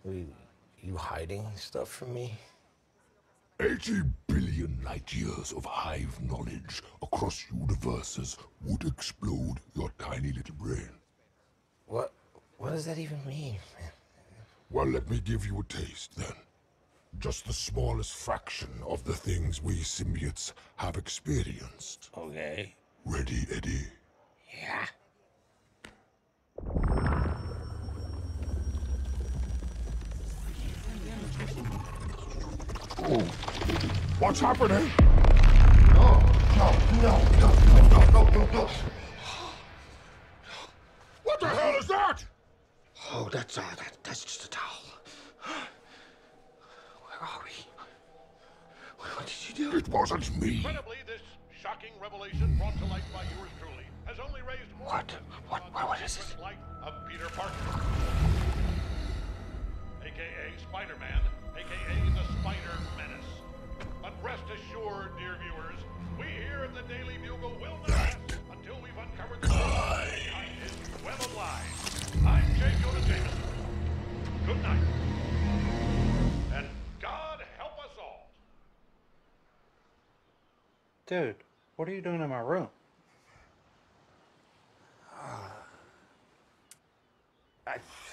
You hiding stuff from me? 80 billion light years of hive knowledge across universes would explode your tiny little brain. What does that even mean, man? Well, let me give you a taste, then. Just the smallest fraction of the things we symbiotes have experienced. Okay. Ready, Eddie? Yeah. Oh, what's happening? No, no. What the hell is that? Oh, that's that's just a towel. Where are we? What did you do? It wasn't me. Incredibly, this shocking revelation brought to light by yours truly has only raised more What is this? light of Peter Parker, aka Spider-Man, aka the Spider Menace. But rest assured, dear viewers, we here at the Daily Bugle will not rest until we've uncovered the truth behind his web of lies. I'm J. Jonah Jameson. Good night. And God help us all. Dude, what are you doing in my room? I